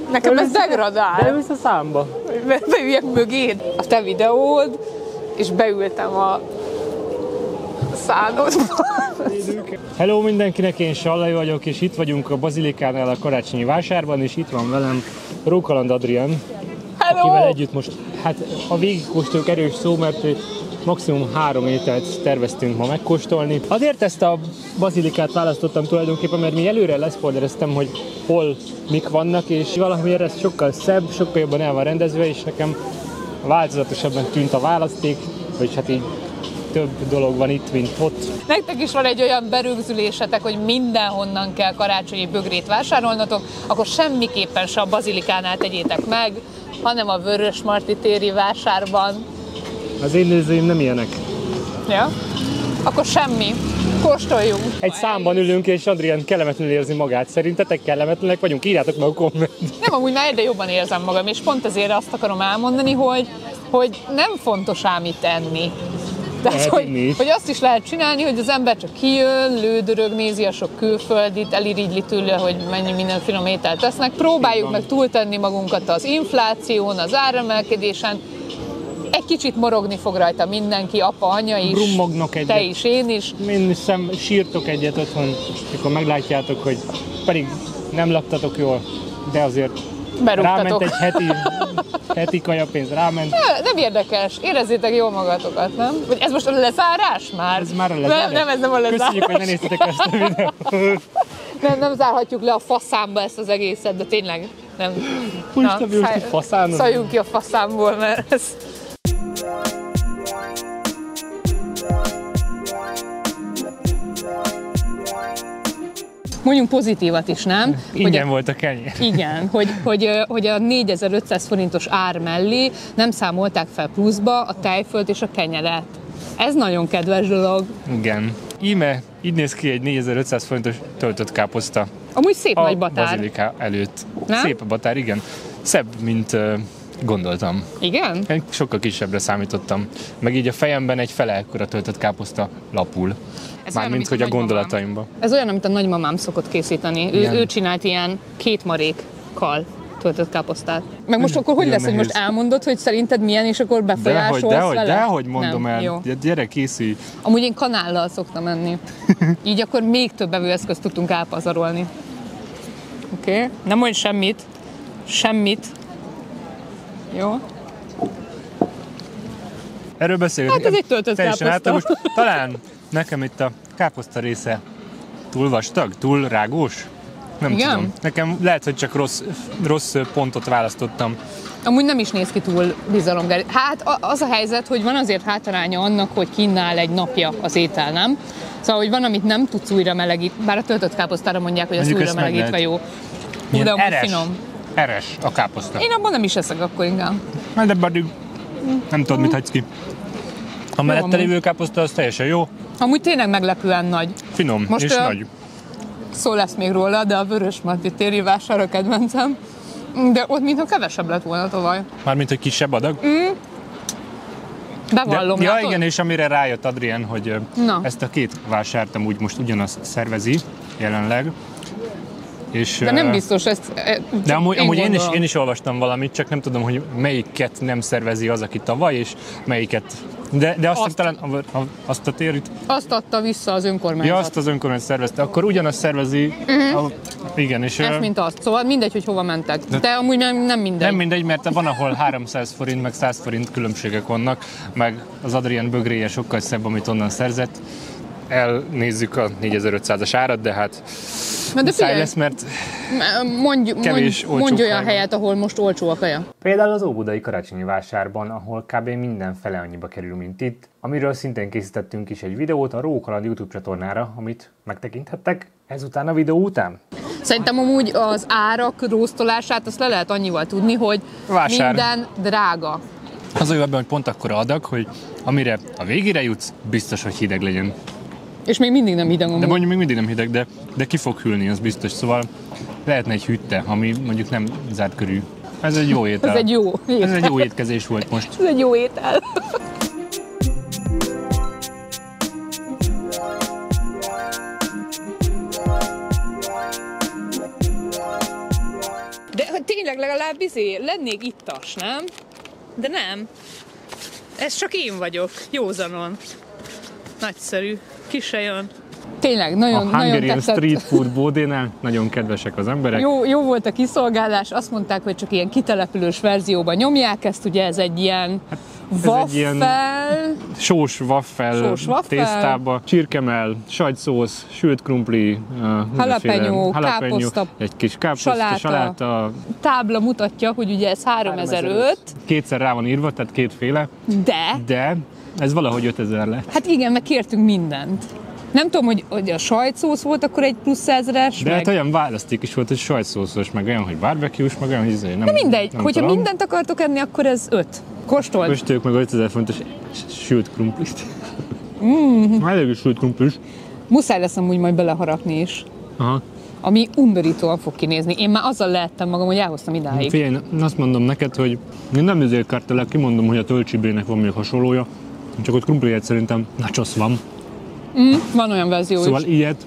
Nekem ez degradál. Beülsz a számba. Beüljek mögéd a te videód, és beültem a szánodba. Hello mindenkinek, én Sallai vagyok, és itt vagyunk a Bazilikánál a karácsonyi vásárban, és itt van velem Rókaland Adrián, akivel együtt most, hát a végigkóstolók erős szó, mert maximum 3 ételt terveztünk ma megkóstolni. Azért ezt a bazilikát választottam tulajdonképpen, mert mi előre leszpoilereztem, hogy hol mik vannak, és valamiért ez sokkal szebb, sokkal jobban el van rendezve, és nekem változatosabban tűnt a választék, vagy hát így több dolog van itt, mint ott. Nektek is van egy olyan berögzülésetek, hogy mindenhonnan kell karácsonyi bögrét vásárolnatok, akkor semmiképpen se a Bazilikánál tegyétek meg, hanem a Vörösmarty téri vásárban. Az én nézőim nem ilyenek. Ja? Akkor semmi. Kóstoljunk. Egy számban ülünk, és Adrián kellemetlenül érzi magát. Szerintetek kellemetlenek vagyunk? Írjátok meg a kommentben. Nem, amúgy már egyre jobban érzem magam, és pont ezért azt akarom elmondani, hogy nem fontos ám itt enni. Tehát, hogy azt is lehet csinálni, hogy az ember csak kijön, lődörög, nézi a sok külföldit, elirigyli tőle, hogy mennyi minden finom ételt tesznek. Próbáljuk meg túltenni magunkat az infláción, az áremelkedésen. Egy kicsit morogni fog rajta mindenki, apa, anya is, brummognak egyet. Te is, én is. Én hiszem, sírtok egyet otthon, mikor meglátjátok, hogy pedig nem laktatok jól, de azért berúgtatok. Ráment egy heti kajapénz, ráment. Nem érdekes, érezzétek jól magatokat, nem? Vagy ez most a lezárás már? Ez már a lezárás. Nem, ez nem a lezárás. Köszönjük, hogy ne néztetek ezt a videót. Nem zárhatjuk le a faszámba ezt az egészet, de tényleg nem. Szálljunk ki a faszámból, mert ez... Mondjunk pozitívat is, nem? Ingyen volt a kenyér. Igen, hogy a 4500 forintos ár mellé nem számolták fel pluszba a tejfölt és a kenyeret. Ez nagyon kedves dolog. Igen. Íme így néz ki egy 4500 forintos töltött káposzta. Amúgy szép a nagy batár. Bazilika előtt. Nem? Szép a batár, igen. Szebb, mint gondoltam. Igen? Én sokkal kisebbre számítottam. Meg így a fejemben egy fele ekkora töltött káposzta lapul. Mármint, hogy a gondolataimban. Ez olyan, amit a nagymamám szokott készíteni. Ő csinált ilyen 2 marékkal töltött káposztát. Meg most akkor hogy lesz, nehéz. Hogy most elmondod, hogy szerinted milyen, és akkor befolyásolsz vele? Dehogy mondom nem, el. Jó. Gyere, készülj. Amúgy én kanállal szoktam enni. Így akkor még több evőeszközt tudtunk elpazarolni. Oké. Nem mondj semmit. Semmit. Jó. Erről beszélünk. Hát ez egy töltött káposzta. Most talán nekem itt a káposzta része túl vastag, túl rágós? Nem tudom. Nekem lehet, hogy csak rossz pontot választottam. Amúgy nem is néz ki túl bizalomgal. Hát az a helyzet, hogy van azért hátránya annak, hogy kínál egy napja az étel, nem? Szóval, hogy van, amit nem tudsz újra melegíteni, bár a töltött káposztára mondják, hogy az újra melegítve jó. De amúgy finom. Eres a káposzta. Én abban nem is eszek akkor inkább. De pedig nem tudod, mit hagysz ki. A mellette lévő káposzta az teljesen jó. Amúgy tényleg meglepően nagy. Finom most és nagy. Szó lesz még róla, de a Vörösmarty téri vásár a kedvencem. De ott mintha kevesebb lett volna tavaly. Mármint, hogy kisebb adag? Bevallom, ja, igen, és amire rájött Adrián, hogy ezt a 2 vásárt amúgy most ugyanazt szervezi jelenleg. És, de nem biztos, ezt de amúgy én is olvastam valamit, csak nem tudom, hogy melyiket nem szervezi az, aki tavaly, és melyiket... De azt talán azt a térit... Azt adta vissza az önkormányzat. Ja, azt az önkormányzat szervezte. Akkor ugyanazt szervezi... Igen, és... Ez mint azt. Szóval mindegy, hogy hova mentek. De amúgy nem mindegy. Nem mindegy, mert van, ahol 300 forint, meg 100 forint különbségek vannak, meg az Adrián bögréje sokkal szebb, amit onnan szerzett. Elnézzük a 4500-as árat, de hát muszáj lesz, mert mondj olyan helyet, ahol most olcsó a kaja. Például az óbudai karácsonyi vásárban, ahol kb. Minden fele annyiba kerül, mint itt, amiről szintén készítettünk is egy videót a Rókaland YouTube csatornára, amit megtekinthettek ezután a videó után. Szerintem amúgy az árak rósztolását azt le lehet annyival tudni, hogy minden drága. Az olyan, hogy pont akkora adag, hogy amire a végére jutsz, biztos, hogy hideg legyen. És még mindig nem hideg. De mondjuk még mindig nem hideg, de ki fog hűlni, az biztos. Szóval lehetne egy hűtte, ami mondjuk nem zárt körű. Ez egy jó étel. Ez egy jó étel. Ez egy jó étkezés volt most. Ez egy jó étel. tényleg legalább lennék ittas, nem? De nem. Ez csak én vagyok, józanon. Nagyszerű, ki se jön. Tényleg, nagyon Hungarian tetszett. Street Food Bódénál nagyon kedvesek az emberek. Jó volt a kiszolgálás, azt mondták, hogy csak ilyen kitelepülős verzióban nyomják ezt, ugye ez egy ilyen waffel... Sós waffel tésztába, csirkemell, sajtszósz, sült krumpli, jalapeno, káposzta, egy kis káposzta, saláta. Tábla mutatja, hogy ugye ez 3005. Kétszer rá van írva, tehát kétféle. De ez valahogy 5000 lett. Hát igen, meg kértünk mindent. Nem tudom, hogy a sajtszósz volt akkor egy plusz 1000-es. De hát olyan választék is volt, hogy sajtszószos, meg olyan, hogy barbecue-s, meg olyan, hogy nem. De mindegy, nem hogyha tudom. mindent akartok enni, akkor ez 5. Kóstold. Kóstoljuk meg 5000 fontos sült krumplit. Elég is sült krumplis. Muszáj lesz amúgy majd beleharapni is. Aha. Ami undorítóan fog kinézni. Én már azzal lehettem magam, hogy elhoztam idáig. Figyelj, azt mondom neked, hogy én nem ezért kartelek, kimondom, hogy a tölcsibének van még hasonlója, csak ott krumpliért szerintem nachos van. Van olyan verzió Szóval is. ilyet,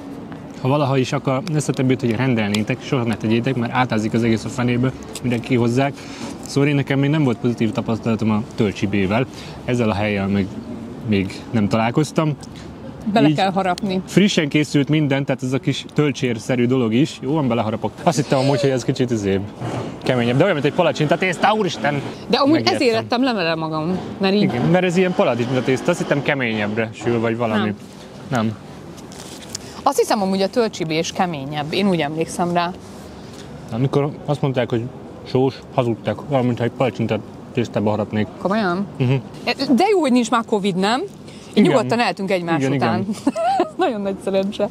ha valaha is akar, ezt a többit, hogy rendelnétek, soha ne tegyétek, mert átázik az egész a fenébe, mindenki hozzák. Szóval én nekem még nem volt pozitív tapasztalatom a tölcsibével, ezzel a hellyel még nem találkoztam. Bele kell harapni. Frissen készült minden, tehát ez a kis tölcsérszerű dolog is. Jó, van, beleharapok. Azt hittem amúgy, hogy ez kicsit keményebb, de olyan, mint egy palacsinta tészta, úristen! De amúgy Megértem. ezért ettem lemele magam, mert így... Igen, mert ez ilyen palacsinta tészta, azt hittem keményebbre sül, vagy valami. Nem. Azt hiszem amúgy a tölcsibés keményebb, én úgy emlékszem rá. Amikor azt mondták, hogy sós, hazudtak, valamint ha egy palacsinta tésztába harapnék. Komolyan? De jó, hogy nincs már Covid, nem? Így nyugodtan eltünk egymás után. Nagyon nagy szerencse.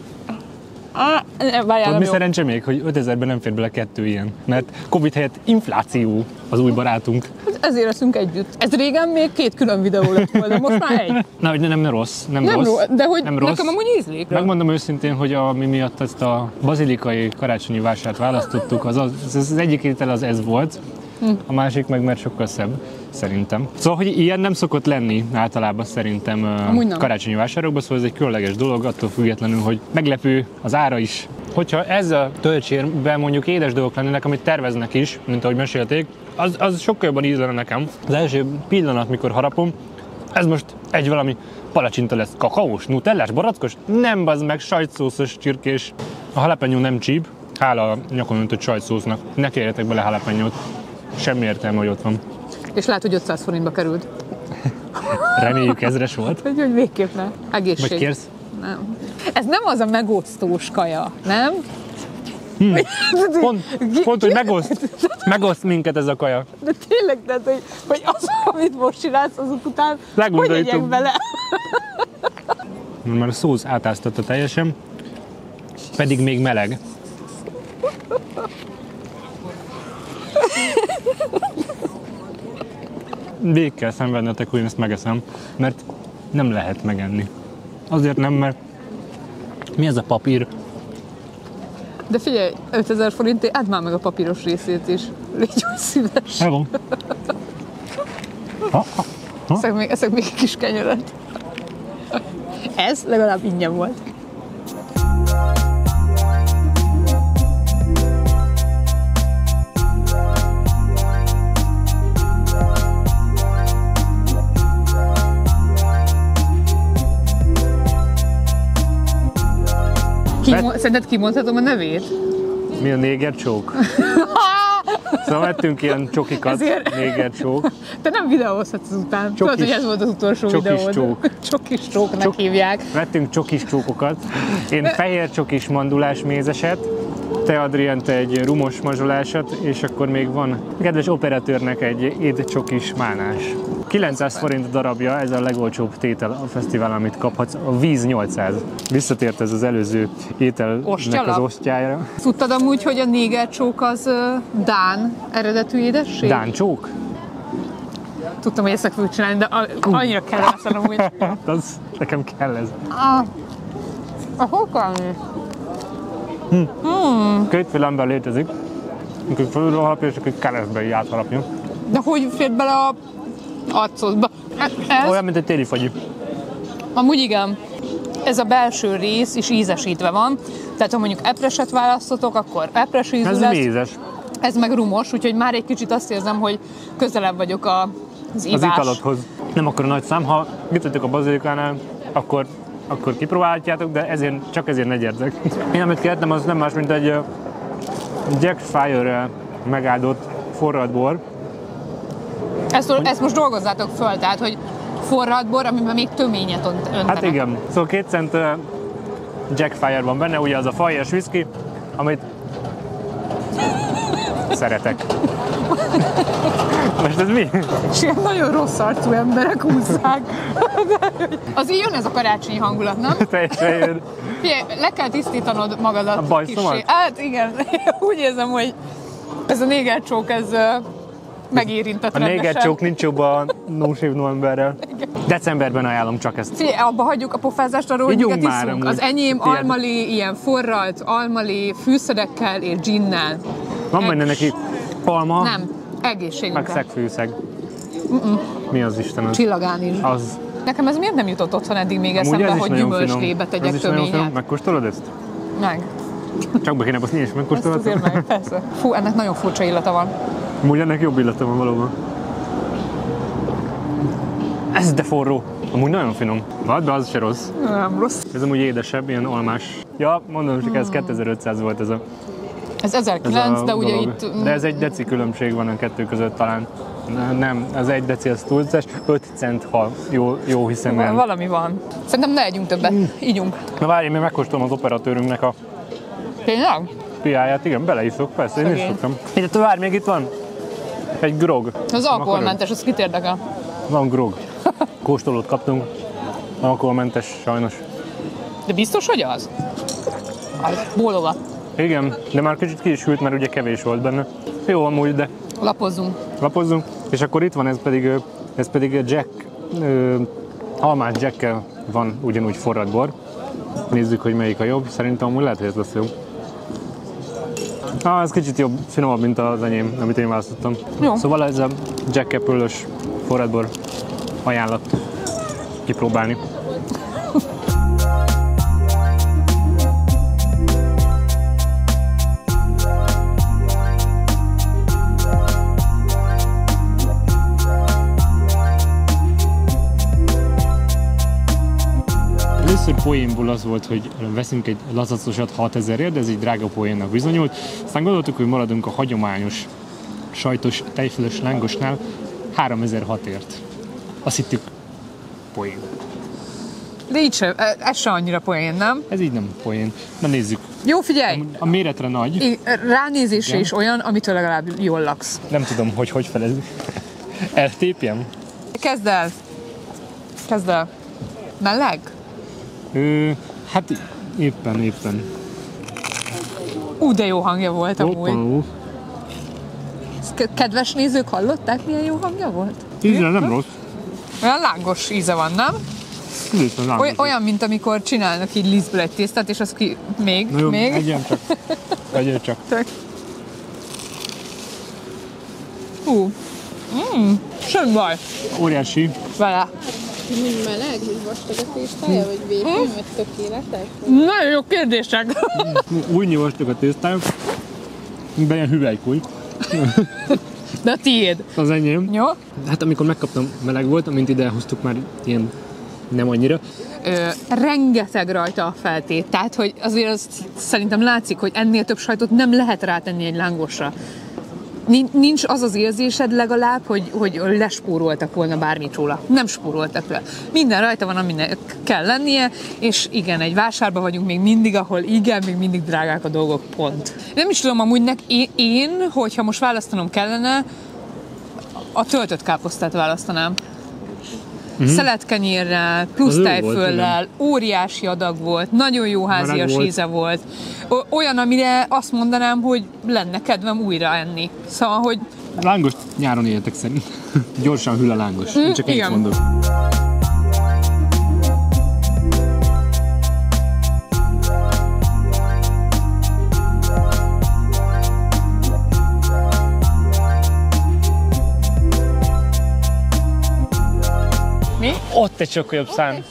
Tudod, mi szerencse még, hogy 5000-ben nem fér bele 2 ilyen, mert Covid helyett infláció az új barátunk. Ezért leszünk együtt. Ez régen még 2 külön videó lett volna, de most már egy. Na, hogy nem rossz, De hogy nem rossz. nekem amúgy ízlik. Megmondom őszintén, hogy mi miatt ezt a bazilikai karácsonyi vásárt választottuk, az egyik étel az ez volt, a másik meg mert sokkal szebb, szerintem. Szóval, hogy ilyen nem szokott lenni általában szerintem karácsonyi vásárokban, szóval ez egy különleges dolog, attól függetlenül, hogy meglepő az ára is. Hogyha ez a töltsérben mondjuk édes dolgok lennének, amit terveznek is, mint ahogy mesélték, az sokkal jobban ízlene nekem. Az első pillanat, mikor harapom, ez most egy valami palacsinta lesz, kakaós, nutellás, barackos? Nem, bazd meg, sajtszószos csirkés. A jalapeno nem csíp, hála a nyakon öntött sajtszósznak. Ne kérjetek bele jalapenót. Semmi értelme, hogy ott van. És lehet, hogy 500 forintba került. Reméljük 1000-es volt. Hogy végképp ne. Egészség. Vagy kérsz? Nem. Ez nem az a megosztós kaja, nem? Pont, hogy megoszt minket ez a kaja. De tényleg, tehát, hogy az, amit most csinálsz, azok után hogy legyek bele? Már a szósz átáztatta teljesen, pedig még meleg. Végig kell szenvednetek, hogy én ezt megeszem, mert nem lehet megenni. Azért nem, mert mi ez a papír? De figyelj, 5000 forintért, add már meg a papíros részét is. Légy úgy szíves. Hello. Eszek még egy kis kenyeret. Ez legalább ingyen volt. Szerinted kimondhatom a nevét? Mi a néger csók? Szóval vettünk ilyen csokikat, néger csók. Te nem videózhatsz azután. Tudod, hogy ez volt az utolsó videód. Csók. Csokis csóknak hívják. Vettünk csokis csókokat. Én fehér csokis mandulás mézeset, te Adrián, te egy rumos mazsolásat, és akkor még van kedves operatőrnek egy édcsokis málnás. 900 forint darabja, ez a legolcsóbb tétel a fesztivál, amit kaphatsz. A víz 800. Visszatért ez az előző ételnek az osztjára. Tudtad amúgy, hogy a néger csók az dán eredetű édesség? Dán csók? Tudtam, hogy ezt fogjuk csinálni, de annyira kellene amúgy. Az nekem kell ez. Hol kell? Kétféle ember létezik, amikor fölülről harapja, és akkor keresztbe így átharapja. De hogy fér bele a arcodba? Olyan, mint egy téli fagyi. Amúgy igen. Ez a belső rész is ízesítve van. Tehát ha mondjuk epreset választotok, akkor epres ízű lesz. Ez mézes. Ez meg rumos, úgyhogy már egy kicsit azt érzem, hogy közelebb vagyok az ivás. Az italodhoz. Nem akkor nagy szám, ha mit vagytok a Bazilikánál, akkor kipróbálhatjátok, de csak ezért ne gyertek. Én amit kértem, az nem más, mint egy Jack Fire-rel megáldott forrad bor. Ezt most dolgozzátok föl, tehát, hogy forrad bor, amiben még töményet öntenek. Hát igen, szóval 2 cent Jack Fire van benne, ugye az a fajes whisky, amit szeretek. Most ez mi? És ilyen nagyon rossz arcú emberek húzzák. Az így jön ez a karácsonyi hangulat, nem? Teljesen jön. Le kell tisztítanod magadat. A bajszomat? Hát igen, úgy érzem, hogy ez a négercsók, ez megérintett a rendesen. A négercsók nincs jobb a No Shave Novemberrel. Decemberben ajánlom csak ezt. Figyelj, abba hagyjuk a pofázást arról, hogy miket iszunk. Az enyém Tied. almalé, ilyen forralt almalé, fűszerekkel és ginnel. Van benne neki alma, Nem, egészségünkre. meg szegfűszeg. Mi az Isten az? Csillagánizs. Az. Nekem ez miért nem jutott otthon eddig még eszembe, hogy gyümölcslébe tegyek töményet? Megkóstolod ezt? Meg. Csak be kéne baszni, és megkóstolod? Ezt azért meg, persze. Fú, ennek nagyon furcsa illata van. Amúgy ennek jobb illata van valóban. Ez de forró. Amúgy nagyon finom. Vedd be, az se rossz. Nem rossz. Ez amúgy édesebb, ilyen almás. Ja, mondom, hogy ez 2500 volt ez a... Ez 1009, de ugye dolog. itt... De ez egy deci különbség van a kettő között talán. Nem, az 1 deci az túlzás, 5 cent, ha jó hiszem el. Valami van. Szerintem ne együnk többet, ígyunk. Na várj, én még megkóstolom az operatőrünknek a Tényleg? piáját, igen, beleíszok, persze, én is Szegény. szoktam. Ide várj, még itt van egy grog. Az alkoholmentes, az kit érdekel? Van grog. Kóstolót kaptunk, alkoholmentes sajnos. De biztos, hogy az? Bólogat. Igen, de már kicsit ki is hűlt, mert ugye kevés volt benne. Jó amúgy, de Lapozzunk. És akkor itt van, ez pedig a Jack, almás Jackkel van ugyanúgy forrad bor. Nézzük, hogy melyik a jobb. Szerintem amúgy lehet, hogy ez lesz jó. Ez kicsit jobb, finomabb, mint az enyém, amit én választottam. Jó. Szóval ez a Jack Apple-ös forrad bor ajánlat kipróbálni. Először poénból az volt, hogy veszünk egy lazacosat 6000-ért, de ez egy drága poénnak bizonyult. Aztán gondoltuk, hogy maradunk a hagyományos sajtos tejfölös lángosnál 3006-ért. Azt hittük poén. De így sem, ez se annyira poén, nem? Ez így nem poén. Na nézzük. Jó, figyelj! A méretre nagy. Ránézésre is olyan, amitől legalább jól laksz. Nem tudom, hogy felezni. Eltépjem? Kezd el. Meleg? Hát éppen. De jó hangja volt amúgy. Kedves nézők, hallották, milyen jó hangja volt? Ízre nem rossz. Olyan lángos íze van, nem? Olyan, mint amikor csinálnak így lisztből egy tésztát, és az ki... Még? Na jó, még? Egyél csak. Semmi baj. Óriási. Vele. Úgy meleg, úgy vastag a tésztája, vagy vékony, vagy tökéletes? Nagyon jó kérdések. Úgy nyilvasztok a tésztájuk, mint ilyen hüvelykúj. De a tiéd. Az enyém. Jó? Hát amikor megkaptam, meleg volt, amint ide hoztuk már ilyen nem annyira. Rengeteg rajta a feltét, tehát hogy azért az szerintem látszik, hogy ennél több sajtot nem lehet rátenni egy lángosra. Nincs az az érzésed legalább, hogy lespóroltak volna bármit róla. Nem spóroltak le. Minden rajta van, aminek kell lennie, és igen, egy vásárban vagyunk még mindig, ahol igen, még mindig drágák a dolgok, pont. Nem is tudom, amúgy én, hogyha most választanom kellene, a töltött káposztát választanám. Szeletkenyérrel, plusz tejföllel, óriási adag volt, nagyon jó házias íze volt. Olyan, amire azt mondanám, hogy lenne kedvem újra enni. Szóval, hogy... Lángos nyáron éltek szerint. Gyorsan hűl a lángos. Csak ennyit mondok. Mi? Ott egy sokkal jobb szám. Sokkal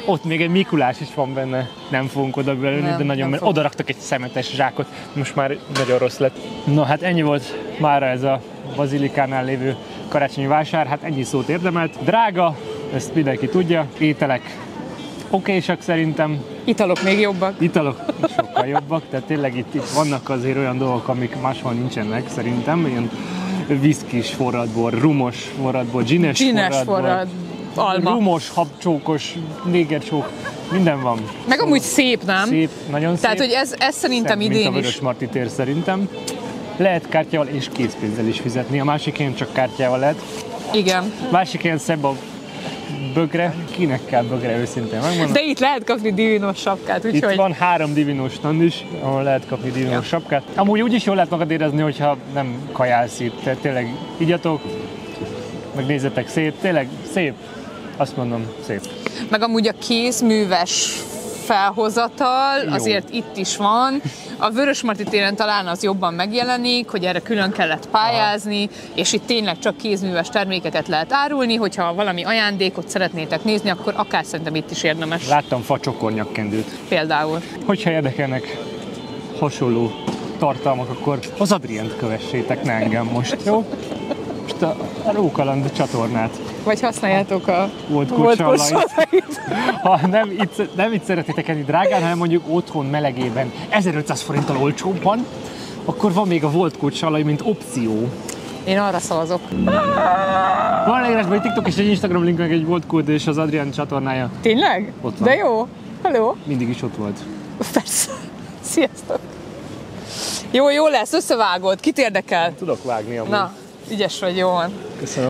Ott még egy Mikulás is van benne. Nem fogunk oda belőni, de nagyon, mert oda raktak egy szemetes zsákot. Most már nagyon rossz lett. Na hát ennyi volt mára ez a Bazilikánál lévő karácsonyi vásár. Hát ennyi szót érdemelt. Drága, ezt mindenki tudja. Ételek okésak szerintem. Italok még jobbak. Italok sokkal jobbak, tehát tényleg itt vannak azért olyan dolgok, amik máshol nincsenek szerintem. Ilyen viszkis forradbor, rumos forradbor, gines forradbor, alma. Rumos, habcsókos, négercsók, minden van. Meg amúgy szép, nem? Szép, nagyon Tehát, szép. hogy ez szerintem szebb, idén mint a Vörösmarty tér szerintem. Lehet kártyával és készpénzzel is fizetni, a másik helyen csak kártyával lehet. Igen. Másik helyen szebb a bögre. Kinek kell bögre, őszintén megmondom. De itt lehet kapni divinos sapkát, úgyhogy... Itt van 3 divinos stand is, ahol lehet kapni divinos sapkát. Amúgy úgy is jól lehet magad érezni, hogyha nem kajálsz itt. Tehát tényleg igyatok, meg nézzetek szép, tényleg szép. Azt mondom, szép. Meg amúgy a kézműves felhozatal Jó. azért itt is van. A Vörösmarty téren talán az jobban megjelenik, hogy erre külön kellett pályázni, és itt tényleg csak kézműves termékeket lehet árulni, hogyha valami ajándékot szeretnétek nézni, akkor akár szerintem itt is érdemes. Láttam facsokornyakkendőt. Például. Hogyha érdekelnek hasonló tartalmak, akkor az Adrient kövessétek, ne engem most, jó? Most a Rókaland csatornát. Vagy használjátok a Volt kulcsalait. Ha nem itt szeretnétek enni drágán, hanem mondjuk otthon melegében 1500 forinttal olcsóbban, akkor van még a Volt kulcsalai, mint opció. Én arra szavazok. Van leírásban egy TikTok és egy Instagram link, meg egy Volt Kult és az Adrián csatornája. Tényleg? Ott van. De jó. Hello. Mindig is ott volt. Persze. Sziasztok. Jó lesz, összevágod. Kit érdekel? Tudok vágni amúgy. Na, ügyes vagy, jó van. Köszönöm.